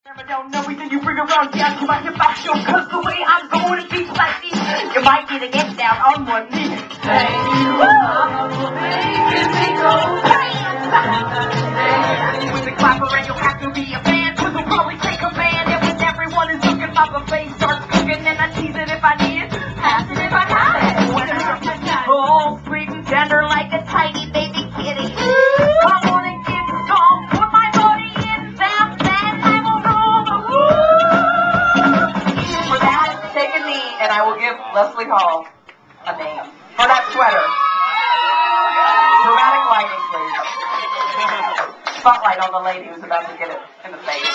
Never don't know everything you bring around down to my hip I show, cause the way I'm going to beats like these, you might need to get down on one knee. Hey, with the clapper and you'll have to be a fan, cause we'll probably take command. And when everyone is looking, Papa Face starts cooking, and I tease it if I need it, pass it if I got it. Oh, sweet and tender like a tiny baby kitty. Come on and get strong, put my body in them, then I will roll the woo. For that, take a knee, and I will give Leslie Hall a name. For that sweater. Dramatic lighting, please. Spotlight on the lady who's about to get it in the face.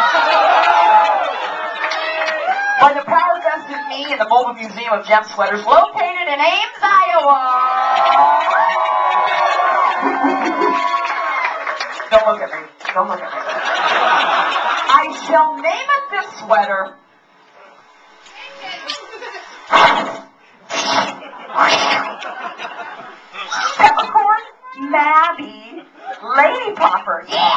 By the power vested in me in the Mobile Museum of Gem Sweaters, located in Ames, Iowa. Don't look at me. Don't look at me. I shall name it this sweater. Peppercorn, Mabby, Lady Popper. Yeah!